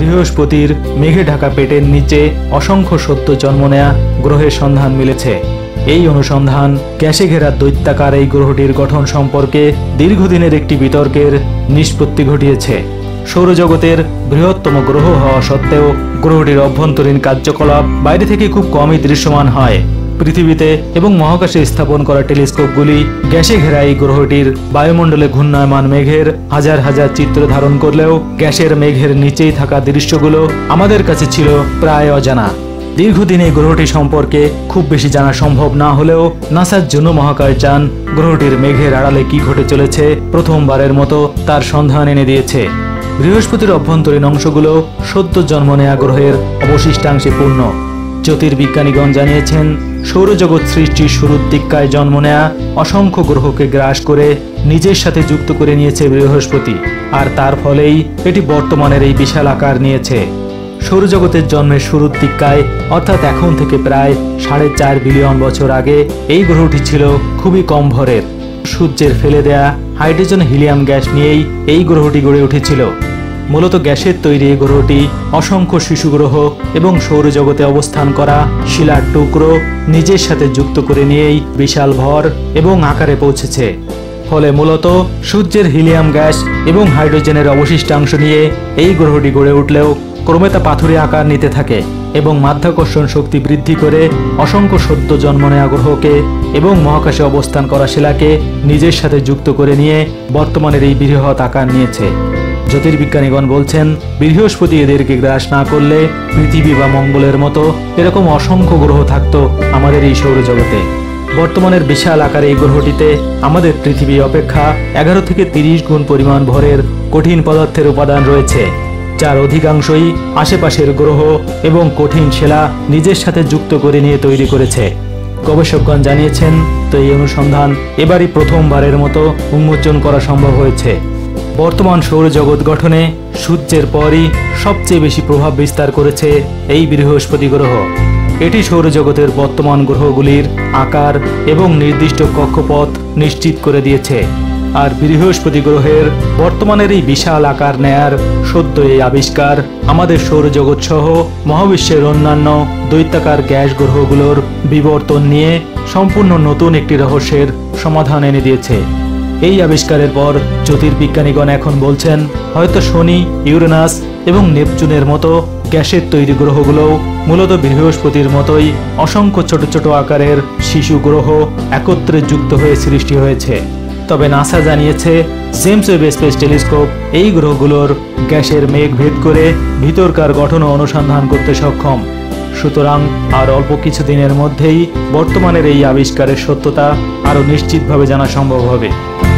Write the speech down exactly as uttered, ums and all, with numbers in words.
বৃহস্পতির মেঘে ঢাকা পেটের নিচে অসংখ্য সদ্য জন্ম নেয়া গ্রহের সন্ধান মিলেছে। এই অনুসন্ধান গ্যাসে ঘেরা দৈত্যাকার এই গ্রহটির গঠন সম্পর্কে দীর্ঘদিনের একটি বিতর্কের নিষ্পত্তি ঘটিয়েছে। সৌরজগতের বৃহত্তম গ্রহ হওয়া সত্ত্বেও গ্রহটির অভ্যন্তরীণ কার্যকলাপ বাইরে থেকে খুব কমই দৃশ্যমান হয়। পৃথিবীতে এবং মহাকাশে স্থাপন করা টেলিস্কোপগুলি গ্যাসে ঘেরা এই গ্রহটির বায়ুমণ্ডলে ঘূর্ণায়মান মেঘের হাজার হাজার চিত্র ধারণ করলেও গ্যাসের মেঘের নিচেই থাকা দৃশ্যগুলো আমাদের কাছে ছিল প্রায় অজানা। দীর্ঘদিন এই গ্রহটি সম্পর্কে খুব বেশি জানা সম্ভব না হলেও নাসার জন্য মহাকাশযান গ্রহটির মেঘের আড়ালে কি ঘটে চলেছে প্রথমবারের মতো তার সন্ধান এনে দিয়েছে। বৃহস্পতির অভ্যন্তরীণ অংশগুলো সদ্য জন্ম নেয়া গ্রহের অবশিষ্টাংশে পূর্ণ। জ্যোতির্বিজ্ঞানীগণ জানিয়েছেন, সৌরজগৎ সৃষ্টির শুরুর দিককায় জন্ম নেয়া অসংখ্য গ্রহকে গ্রাস করে নিজের সাথে যুক্ত করে নিয়েছে বৃহস্পতি, আর তার ফলেই এটি বর্তমানের এই বিশাল আকার নিয়েছে। সৌরজগতের জন্মের শুরুর দিককায় অর্থাৎ এখন থেকে প্রায় সাড়ে চার বিলিয়ন বছর আগে এই গ্রহটি ছিল খুবই কম ভরের। সূর্যের ফেলে দেয়া হাইড্রোজেন হিলিয়াম গ্যাস নিয়েই এই গ্রহটি গড়ে উঠেছিল। মূলত গ্যাসের তৈরি এই গ্রহটি অসংখ্য শিশু গ্রহ এবং সৌরজগতে অবস্থান করা শিলার টুকরো নিজের সাথে যুক্ত করে নিয়েই বিশাল ভর এবং আকারে পৌঁছেছে। ফলে মূলত সূর্যের হিলিয়াম গ্যাস এবং হাইড্রোজেনের অবশিষ্টাংশ নিয়ে এই গ্রহটি গড়ে উঠলেও ক্রমে তা পাথুরে আকার নিতে থাকে এবং মাধ্যাকর্ষণ শক্তি বৃদ্ধি করে অসংখ্য সদ্য জন্ম নেয়া গ্রহকে এবং মহাকাশে অবস্থান করা শিলাকে নিজের সাথে যুক্ত করে নিয়ে বর্তমানের এই বৃহৎ আকার নিয়েছে। জ্যোতির্বিজ্ঞানীগণ বলছেন, বৃহস্পতি এদেরকে গ্রাস না করলে পৃথিবী বা মঙ্গলের মতো এরকম অসংখ্য গ্রহ থাকত আমাদের এই সৌরজগতে। বর্তমানের বিশাল আকার এই গ্রহটিতে আমাদের পৃথিবী অপেক্ষা এগারো থেকে তিরিশ গুণ পরিমাণ ভরের কঠিন পদার্থের উপাদান রয়েছে, যার অধিকাংশই আশেপাশের গ্রহ এবং কঠিন শিলা নিজের সাথে যুক্ত করে নিয়ে তৈরি করেছে। গবেষকগণ জানিয়েছেন, তো এই অনুসন্ধান এবারই প্রথমবারের মতো উন্মোচন করা সম্ভব হয়েছে। বর্তমান সৌরজগৎ গঠনে সূর্যের পরই সবচেয়ে বেশি প্রভাব বিস্তার করেছে এই বৃহস্পতি গ্রহ। এটি সৌরজগতের বর্তমান গ্রহগুলির আকার এবং নির্দিষ্ট কক্ষপথ নিশ্চিত করে দিয়েছে। আর বৃহস্পতি গ্রহের বর্তমানের এই বিশাল আকার নেয়ার সদ্য এই আবিষ্কার আমাদের সৌরজগৎ সহ মহাবিশ্বের অন্যান্য দৈত্যাকার গ্যাস গ্রহগুলোর বিবর্তন নিয়ে সম্পূর্ণ নতুন একটি রহস্যের সমাধান এনে দিয়েছে। এই আবিষ্কারের পর জ্যোতির্বিজ্ঞানীগণ এখন বলছেন, হয়তো শনি, ইউরেনাস এবং নেপচুনের মতো গ্যাসের তৈরি গ্রহগুলোও মূলত বৃহস্পতির মতোই অসংখ্য ছোট ছোট আকারের শিশু গ্রহ একত্রে যুক্ত হয়ে সৃষ্টি হয়েছে। তবে নাসা জানিয়েছে, জেমস ওয়েব স্পেস টেলিস্কোপ এই গ্রহগুলোর গ্যাসের মেঘ ভেদ করে ভিতরকার গঠন অনুসন্ধান করতে সক্ষম। সুতরাং আর অল্প কিছুদিনের মধ্যেই বর্তমানের এই আবিষ্কারের সত্যতা আরও নিশ্চিতভাবে জানা সম্ভব হবে।